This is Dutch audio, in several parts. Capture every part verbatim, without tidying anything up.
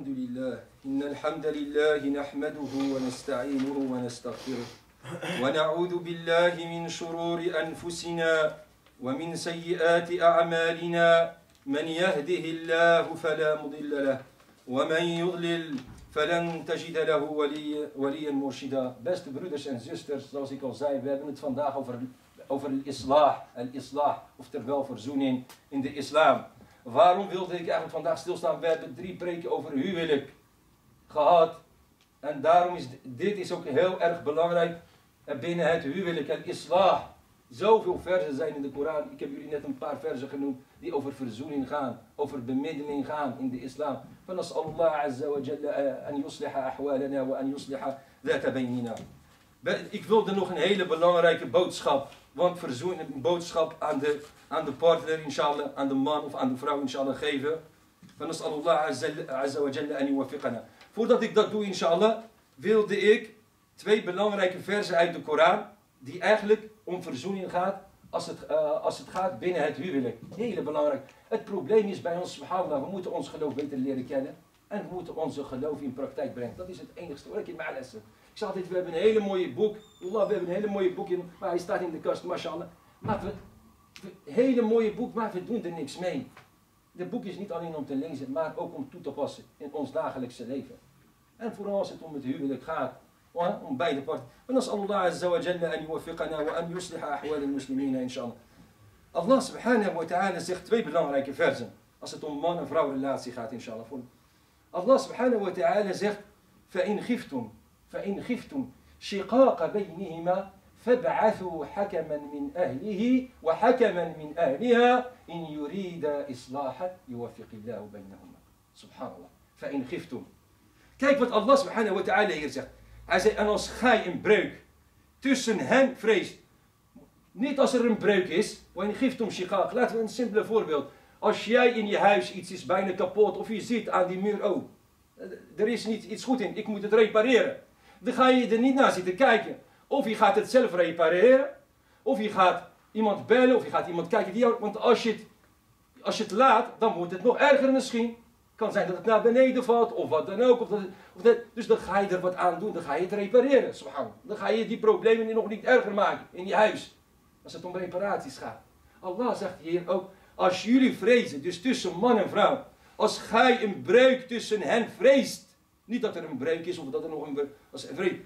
الحمد لله إن الحمد لله نحمده ونستعينه ونستغفره ونعوذ بالله من شرور أنفسنا ومن سيئات أعمالنا من يهده الله فلا مضل له ومن يضلل فلن تجد له ولي, وليا مرشدا. Beste broeders en zusters, zoals ik al zei, we hebben het vandaag over, over al-islah, al-islah, oftewel verzoening in de islam. Waarom wilde ik eigenlijk vandaag stilstaan? We hebben drie preken over huwelijk gehad. En daarom is dit is ook heel erg belangrijk binnen het huwelijk. En islah. Zoveel versen zijn in de Koran. Ik heb jullie net een paar versen genoemd die over verzoening gaan. Over bemiddeling gaan in de islam. Van nas'alullah azza wa jalla an yusliha ahwalana wa an yusliha dhata baynina. Ik wilde nog een hele belangrijke boodschap. Want verzoening, een boodschap aan de, aan de partner inshallah, aan de man of aan de vrouw inshallah geven. Van nas'alullah azza wa jalla an yuwaffiqana. Voordat ik dat doe inshallah, wilde ik twee belangrijke versen uit de Koran. Die eigenlijk om verzoening gaat als het, uh, als het gaat binnen het huwelijk. Hele belangrijk. Het probleem is bij ons, subhanallah, we moeten ons geloof beter leren kennen. En we moeten onze geloof in praktijk brengen. Dat is het enigste wat ik in mijn lessen. Ik zeg altijd, we hebben een hele mooie boek. Allah, we hebben een hele mooie boek, in, maar hij staat in de kast, mashallah. Maar we, we, hele mooie boek, maar we doen er niks mee. Het boek is niet alleen om te lezen, maar ook om toe te passen in ons dagelijkse leven. En vooral als het om het huwelijk gaat. Om beide parten. En als Allah azza wa jalla an yuwaffiqana wa an yusliha ahwal al-muslimina inshallah. Allah subhanahu wa ta'ala zegt twee belangrijke versen. Als het om man en vrouw relatie gaat inshallah. Allah subhanahu wa ta'ala zegt فَإِنْ خِفْتُمْ فَإِنْ خِفْتُمْ شِقَاقَ بَيْنِهِمَا فَابْعَثُوا حَكَمًا مِنْ أَهْلِهِ وَحَكَمًا مِنْ أَهْلِهَا إِنْ يُرِيدَ إِصْلَاحًا يُوَفِّقِ اللَّهُ بَيْنَهُمَا. Subhanallah. فَإِنْ خِفْتُمْ. Kijk wat Allah subhanahu wa ta'ala hier zegt. Hij zei, en als gij een breuk tussen hen vreest. Niet als er een breuk is. Wanneer geeft om shikak. Laten we een simpele voorbeeld. Als jij in je huis iets is bijna kapot. Of je ziet aan die muur. Oh, er is niet iets goed in. Ik moet het repareren. Dan ga je er niet naar zitten kijken. Of je gaat het zelf repareren. Of je gaat iemand bellen. Of je gaat iemand kijken. Die jou, want als je, het, als je het laat. Dan wordt het nog erger misschien. Kan zijn dat het naar beneden valt, of wat dan ook. Of dat, of dat, dus dan ga je er wat aan doen, dan ga je het repareren. Subhanallah. Dan ga je die problemen nog niet erger maken in je huis. Als het om reparaties gaat. Allah zegt hier ook, als jullie vrezen, dus tussen man en vrouw. Als gij een breuk tussen hen vreest. Niet dat er een breuk is, of dat er nog een breuk is.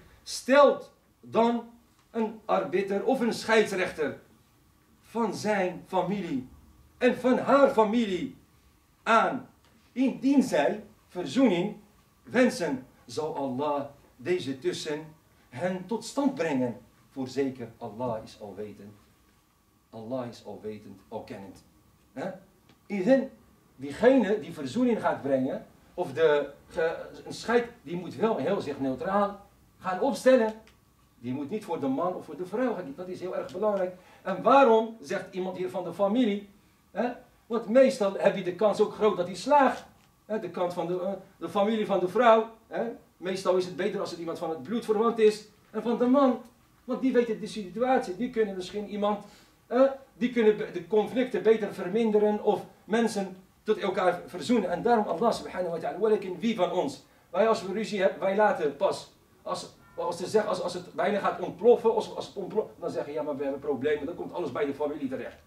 Stelt dan een arbiter of een scheidsrechter van zijn familie en van haar familie aan. Indien zij verzoening wensen, zal Allah deze tussen hen tot stand brengen. Voorzeker, Allah is alwetend. Allah is alwetend, alkennend. Iedereen, diegene die verzoening gaat brengen, of de, een scheid, die moet wel heel zich neutraal gaan opstellen. Die moet niet voor de man of voor de vrouw gaan. Dat is heel erg belangrijk. En waarom, zegt iemand hier van de familie, hè? Want meestal heb je de kans ook groot dat hij slaagt. De kant van de, de familie van de vrouw. Meestal is het beter als het iemand van het bloed verwant is. En van de man. Want die weten de situatie. Die kunnen misschien iemand. Die kunnen de conflicten beter verminderen. Of mensen tot elkaar verzoenen. En daarom Allah subhanahu wa ta'ala. Walakin wie van ons. Wij als we ruzie hebben. Wij laten pas. Als, als, ze zeggen, als, als het bijna gaat ontploffen. Als, als het ontploft. Dan zeggen ja maar we hebben problemen. Dan komt alles bij de familie terecht.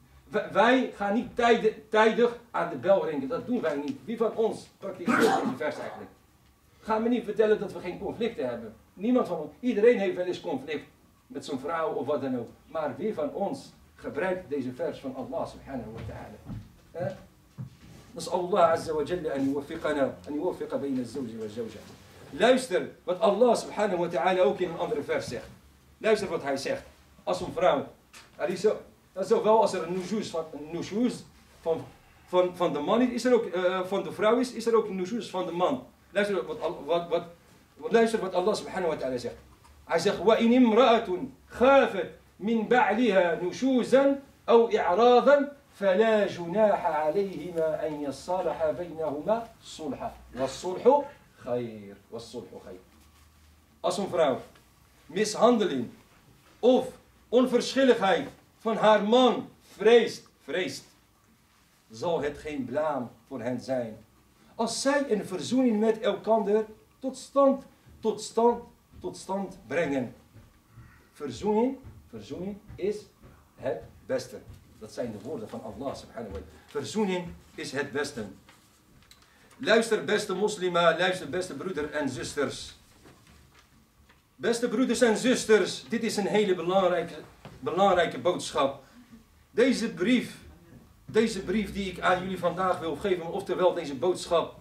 Wij gaan niet tijdig, tijdig aan de bel ringen. Dat doen wij niet. Wie van ons praktiseert deze vers eigenlijk? Ga me niet vertellen dat we geen conflicten hebben. Niemand van ons. Iedereen heeft wel eens conflict met zijn vrouw of wat dan ook. Maar wie van ons gebruikt deze vers van Allah subhanahu wa ta'ala? Dus Allah azza wa jalla an yuwaffiqana, an yuwaffiqa bayna az-zawji wa zawja. Luister wat Allah subhanahu wa ta'ala ook in een andere vers zegt. Luister wat hij zegt. Als een vrouw. Er is zo. Zowel als er een nushuz van, van, van, van de man is, is er ook, uh, van de vrouw is, is er ook een nushuz van de man. Luister wat, wat, wat, wat, luister wat Allah subhanahu wa ta'ala zegt. Hij zegt, وَإِنِ امْرَأَةٌ خَافَتْ مِنْ بَعْلِهَا نُشُوزًا أَوْ إِعْرَاضًا فَلَا جُنَاحَ عَلَيْهِمَا أَنْ يَصَّلَحَ بَيْنَهُمَا صُلْحًا وَالصُّلْحُ خَيْرٌ وَالصُّلْحُ خَيْرٌ. Als een vrouw mishandeling of onverschilligheid van haar man vreest, vreest, zal het geen blaam voor hen zijn. als zij een verzoening met elkaar tot stand, tot stand, tot stand brengen. Verzoening, verzoening is het beste. Dat zijn de woorden van Allah subhanahu wa ta'ala. Verzoening is het beste. Luister beste moslima, luister beste broeder en zusters. Beste broeders en zusters, dit is een hele belangrijke, belangrijke boodschap. Deze brief, deze brief die ik aan jullie vandaag wil geven, oftewel deze boodschap.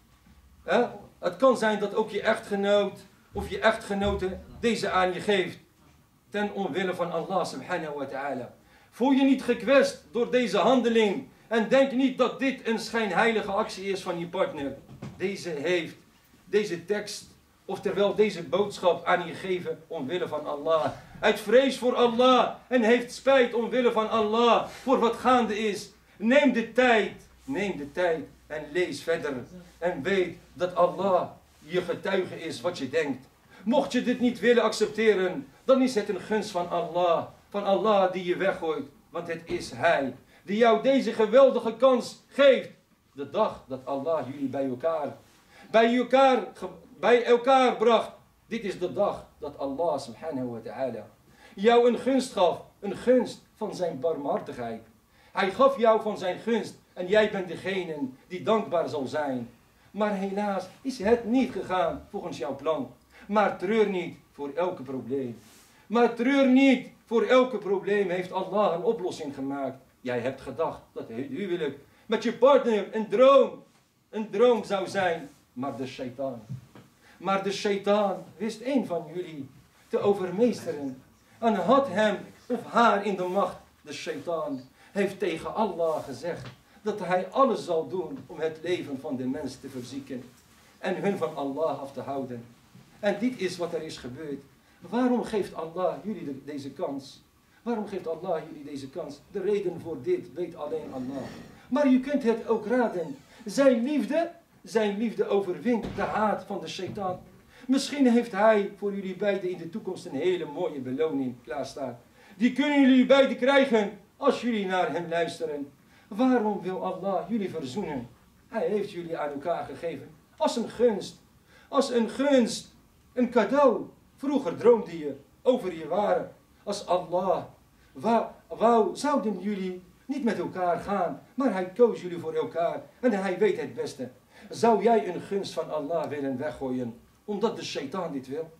Hè? Het kan zijn dat ook je echtgenoot of je echtgenote deze aan je geeft. Ten omwille van Allah subhanahu wa ta'ala. Voel je niet gekwetst door deze handeling. En denk niet dat dit een schijnheilige actie is van je partner. Deze heeft deze tekst, oftewel deze boodschap aan je gegeven omwille van Allah. Uit vrees voor Allah. En heeft spijt omwille van Allah. Voor wat gaande is. Neem de tijd. Neem de tijd. En lees verder. En weet dat Allah je getuige is wat je denkt. Mocht je dit niet willen accepteren, dan is het een gunst van Allah. Van Allah die je weggooit. Want het is Hij die jou deze geweldige kans geeft. De dag dat Allah jullie bij elkaar, bij elkaar, bij elkaar bracht. Dit is de dag dat Allah subhanahu wa ta'ala jou een gunst gaf. Een gunst van zijn barmhartigheid. Hij gaf jou van zijn gunst. En jij bent degene die dankbaar zal zijn. Maar helaas is het niet gegaan volgens jouw plan. Maar treur niet voor elke probleem. Maar treur niet voor elke probleem heeft Allah een oplossing gemaakt. Jij hebt gedacht dat het huwelijk met je partner een droom, een droom zou zijn. Maar de shaitaan. Maar de shaitaan wist één van jullie te overmeesteren. En had hem of haar in de macht. De shaitaan heeft tegen Allah gezegd dat hij alles zal doen om het leven van de mens te verzieken. En hun van Allah af te houden. En dit is wat er is gebeurd. Waarom geeft Allah jullie de, deze kans? Waarom geeft Allah jullie deze kans? De reden voor dit weet alleen Allah. Maar je kunt het ook raden. Zijn liefde, zijn liefde overwint de haat van de shaitaan. Misschien heeft hij voor jullie beiden in de toekomst een hele mooie beloning klaarstaan. Die kunnen jullie beiden krijgen als jullie naar hem luisteren. Waarom wil Allah jullie verzoenen? Hij heeft jullie aan elkaar gegeven. Als een gunst. Als een gunst. Een cadeau. Vroeger droomde je over je ware. Als Allah wou, wou, zouden jullie niet met elkaar gaan. Maar hij koos jullie voor elkaar. En hij weet het beste. Zou jij een gunst van Allah willen weggooien? Omdat de shaitaan dit wil?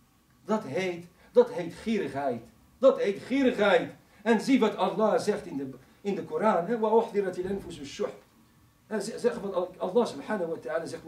Dat heet, dat heet gierigheid. Dat heet gierigheid. En zie wat Allah zegt in de, in de Koran. Zeg wat Allah subhanahu wa ta'ala zegt.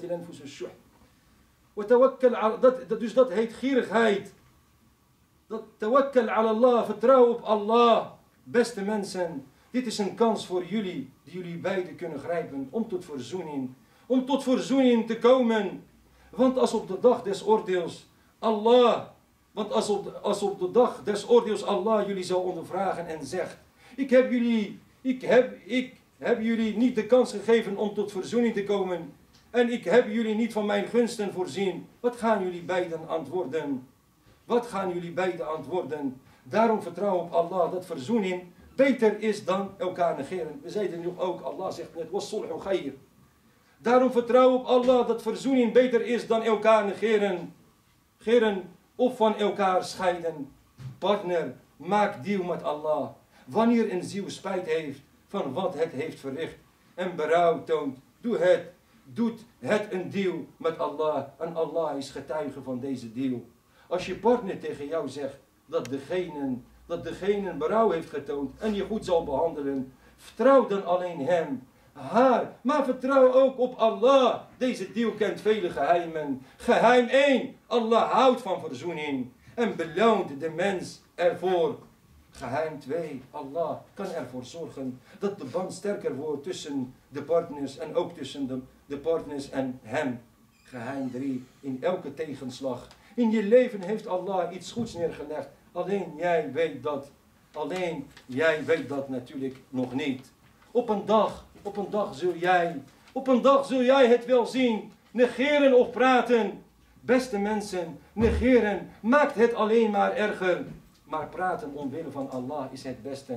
Dus dat heet gierigheid. Dat tawakkal ala Allah, vertrouw op Allah. Beste mensen, dit is een kans voor jullie, die jullie beiden kunnen grijpen om tot verzoening. Om tot verzoening te komen. Want als op de dag des oordeels Allah, want als op, de, als op de dag des oordeels Allah jullie zal ondervragen en zegt, ik heb jullie, ik heb, ik heb jullie niet de kans gegeven om tot verzoening te komen. En ik heb jullie niet van mijn gunsten voorzien. Wat gaan jullie beiden antwoorden? Wat gaan jullie beiden antwoorden? Daarom vertrouw op Allah dat verzoening beter is dan elkaar negeren. We zeiden nu ook, Allah zegt net, was-sulhu khayr. Daarom vertrouw op Allah dat verzoening beter is dan elkaar negeren. Negeren of van elkaar scheiden. Partner, maak deal met Allah. Wanneer een ziel spijt heeft van wat het heeft verricht en berouw toont, doe het. Doet het een deal met Allah. En Allah is getuige van deze deal. Als je partner tegen jou zegt dat degene, dat degene berouw heeft getoond en je goed zal behandelen, vertrouw dan alleen hem, haar, maar vertrouw ook op Allah. Deze deal kent vele geheimen. Geheim één, Allah houdt van verzoening en beloont de mens ervoor. Geheim twee, Allah kan ervoor zorgen dat de band sterker wordt tussen de partners en ook tussen de, de partners en hem. Geheim drie, in elke tegenslag in je leven heeft Allah iets goeds neergelegd. Alleen jij weet dat. Alleen jij weet dat natuurlijk nog niet. Op een dag, op een dag zul jij, op een dag zul jij het wel zien. Negeren of praten. Beste mensen, negeren maakt het alleen maar erger. Maar praten omwille van Allah is het beste.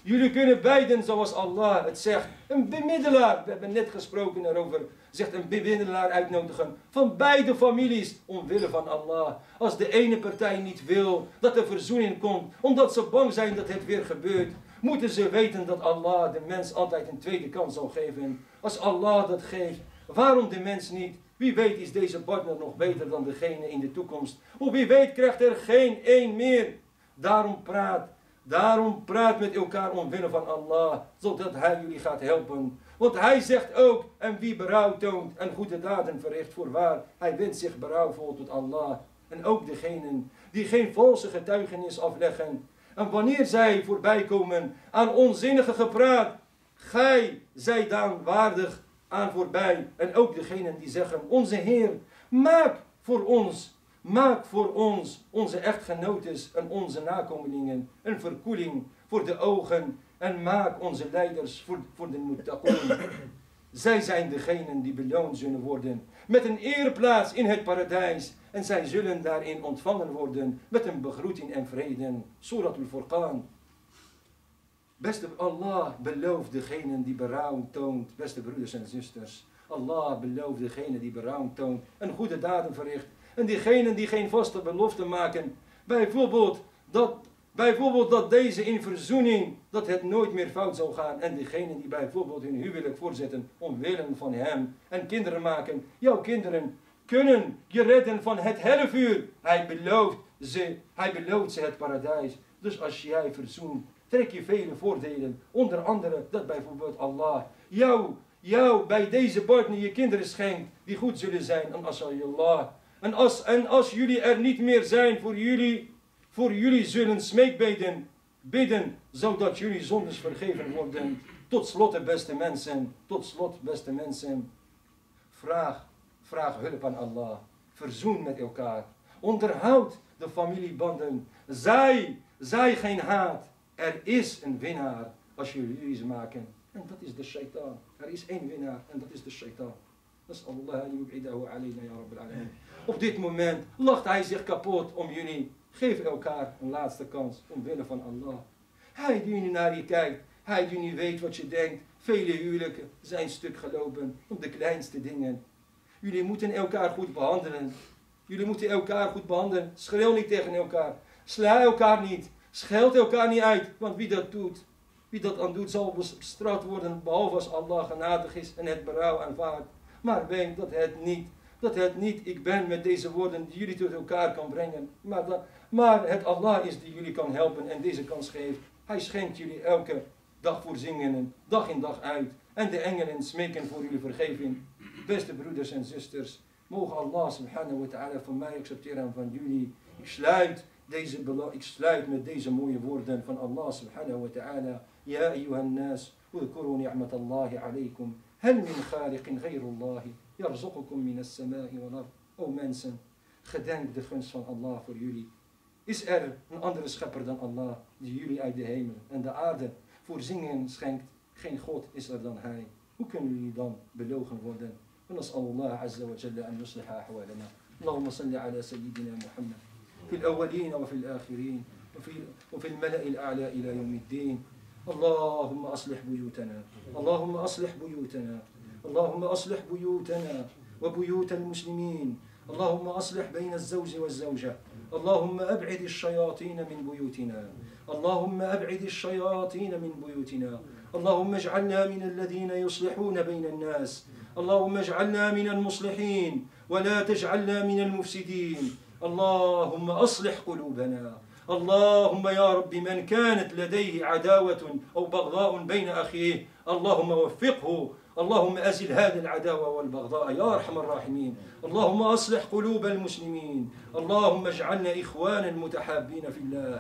Jullie kunnen beiden, zoals Allah het zegt, een bemiddelaar, we hebben net gesproken daarover, zegt een bemiddelaar uitnodigen van beide families, omwille van Allah. Als de ene partij niet wil dat er verzoening komt, omdat ze bang zijn dat het weer gebeurt, moeten ze weten dat Allah de mens altijd een tweede kans zal geven. Als Allah dat geeft, waarom de mens niet? Wie weet is deze partner nog beter dan degene in de toekomst. Of wie weet krijgt er geen één meer. Daarom praat, daarom praat met elkaar omwille van Allah, zodat Hij jullie gaat helpen. Want Hij zegt ook, en wie berouw toont en goede daden verricht, voorwaar, Hij wendt zich berouwvol tot Allah. En ook degenen die geen valse getuigenis afleggen. En wanneer zij voorbij komen aan onzinnige gepraat, gij zij dan waardig aan voorbij. En ook degenen die zeggen, onze Heer, maak voor ons, maak voor ons, onze echtgenotes en onze nakomelingen, een verkoeling voor de ogen en maak onze leiders voor, voor de muttaqoon. Zij zijn degenen die beloond zullen worden met een eerplaats in het paradijs. En zij zullen daarin ontvangen worden met een begroeting en vrede. Surat al-Furqan. Beste Allah belooft degenen die berouw toont. Beste broeders en zusters. Allah belooft degenen die berouw toont en goede daden verricht. En diegenen die geen vaste belofte maken. Bijvoorbeeld dat, bijvoorbeeld dat deze in verzoening, dat het nooit meer fout zal gaan. En diegenen die bijvoorbeeld hun huwelijk voortzetten omwille van hem. En kinderen maken. Jouw kinderen kunnen je redden van het hellevuur. Hij belooft ze, hij belooft ze het paradijs. Dus als jij verzoent, trek je vele voordelen. Onder andere dat bijvoorbeeld Allah jou, jou bij deze partner je kinderen schenkt die goed zullen zijn. En als Allah. En als, en als jullie er niet meer zijn voor jullie, voor jullie zullen smeekbeden bidden, zodat jullie zondes vergeven worden. Tot slot, beste mensen, tot slot, beste mensen, vraag, vraag hulp aan Allah. Verzoen met elkaar. Onderhoud de familiebanden. Zij, zij geen haat. Er is een winnaar als jullie ruzie maken. En dat is de shaitaan. Er is één winnaar en dat is de shaitaan. Nas'allah an yub'idahu alayna ya rabbil alamin. Op dit moment lacht hij zich kapot om jullie. Geef elkaar een laatste kans omwille van Allah. Hij die nu naar je kijkt. Hij die nu weet wat je denkt. Vele huwelijken zijn stuk gelopen om de kleinste dingen. Jullie moeten elkaar goed behandelen. Jullie moeten elkaar goed behandelen. Schreeuw niet tegen elkaar. Sla elkaar niet. Scheld elkaar niet uit. Want wie dat doet, wie dat aan doet, zal bestraft worden. Behalve als Allah genadig is en het berouw aanvaardt. Maar weet dat het niet, dat het niet ik ben met deze woorden die jullie tot elkaar kan brengen. Maar, dat, maar het Allah is die jullie kan helpen en deze kans geeft. Hij schenkt jullie elke dag voorzieningen, dag in dag uit. En de engelen smeken voor jullie vergeving. Beste broeders en zusters, mogen Allah subhanahu wa ta'ala van mij accepteren en van jullie. Ik sluit, deze, ik sluit met deze mooie woorden van Allah subhanahu wa ta'ala. Ja ayyuhan nas, udhkuru ni'matallahi alaykum. Hel min khaliqin ghayrullahi, yarzuqukum min as-sama'i wal ard. O mensen, gedenk de gunst van Allah voor jullie. Is er een andere schepper dan Allah, die jullie uit de hemel en de aarde voorzieningen schenkt? Geen God is er dan Hij. Hoe kunnen jullie dan belogen worden? ونسأل الله عز وجل أن يصلح أحوالنا. اللهم صل على سيدنا محمد في الأولين وفي الآخرين وفي, وفي الملأ الأعلى إلى يوم الدين. اللهم أصلح بيوتنا اللهم أصلح بيوتنا اللهم أصلح بيوتنا وبيوت المسلمين. اللهم أصلح بين الزوج والزوجة. اللهم أبعد الشياطين من بيوتنا. اللهم أبعد الشياطين من بيوتنا. اللهم اجعلنا من الذين يصلحون بين الناس. اللهم اجعلنا من المصلحين ولا تجعلنا من المفسدين. اللهم أصلح قلوبنا. اللهم يا رب من كانت لديه عداوة أو بغضاء بين أخيه اللهم وفقه. اللهم أزل هذه العداوة والبغضاء يا أرحم الراحمين. اللهم أصلح قلوب المسلمين. اللهم اجعلنا إخوانا متحابين في الله.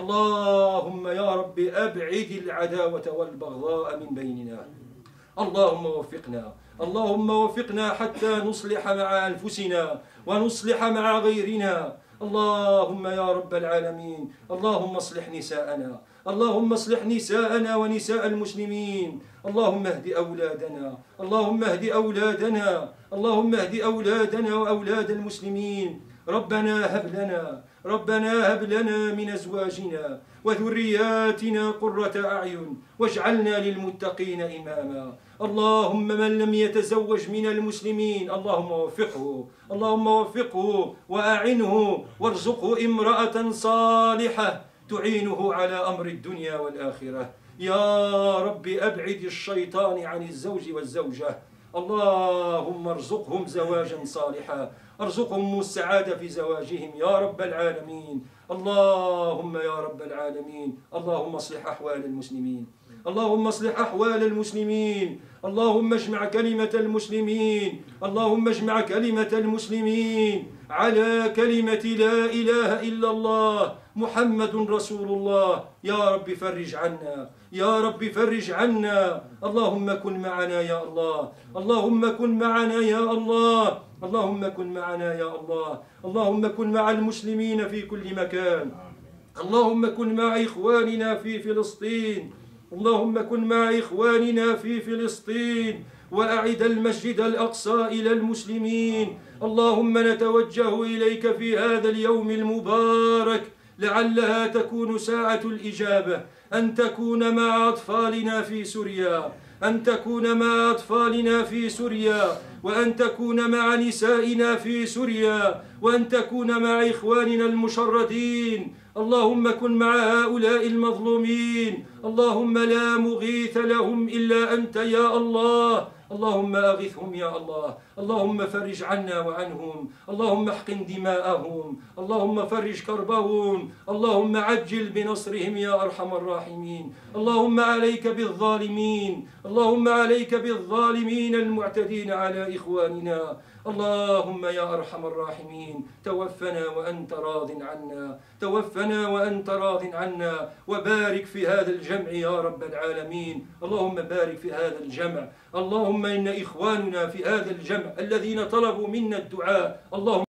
اللهم يا رب أبعد العداوة والبغضاء من بيننا. اللهم وفقنا اللهم وفقنا حتى نصلح مع أنفسنا ونصلح مع غيرنا. اللهم يا رب العالمين. اللهم اصلح نساءنا. اللهم اصلح نساءنا ونساء المسلمين. اللهم اهد أولادنا. اللهم اهد أولادنا. اللهم اهد أولادنا وأولاد المسلمين. ربنا هب لنا ربنا هب لنا من أزواجنا وذرياتنا قرة أعين واجعلنا للمتقين إماما. اللهم من لم يتزوج من المسلمين اللهم وفقه اللهم وفقه وأعنه وارزقه امرأة صالحة تعينه على أمر الدنيا والآخرة. يا رب أبعد الشيطان عن الزوج والزوجة. اللهم ارزقهم زواجا صالحا، ارزقهم السعادة في زواجهم يا رب العالمين. اللهم يا رب العالمين اللهم اصلح أحوال المسلمين اللهم اصلح أحوال المسلمين اللهم اجمع كلمة المسلمين اللهم اجمع كلمة المسلمين على كلمة لا إله إلا الله محمد رسول الله. يا رب فرج عنا يا رب فرج عنا. اللهم كن معنا يا الله اللهم كن معنا يا الله اللهم كن معنا يا الله اللهم كن مع المسلمين في كل مكان. اللهم كن مع إخواننا في فلسطين اللهم كن مع إخواننا في فلسطين وأعد المسجد الأقصى إلى المسلمين. اللهم نتوجه إليك في هذا اليوم المبارك لعلها تكون ساعة الإجابة، أن تكون مع أطفالنا في سوريا أن تكون مع أطفالنا في سوريا وأن تكون مع نسائنا في سوريا وأن تكون مع إخواننا المشردين. اللهم كن مع هؤلاء المظلومين. اللهم لا مغيث لهم إلا أنت يا الله. اللهم أغثهم يا الله اللهم فرج عنا وعنهم اللهم احقن دماءهم اللهم فرج كربهم اللهم عجل بنصرهم يا أرحم الراحمين. اللهم عليك بالظالمين اللهم عليك بالظالمين المعتدين على إخواننا. اللهم يا أرحم الراحمين توفنا وأنت راض عنا توفنا وأنت راض عنا وبارك في هذا الجمع يا رب العالمين. اللهم بارك في هذا الجمع. اللهم إن إخواننا في هذا الجمع الذين طلبوا منا الدعاء اللهم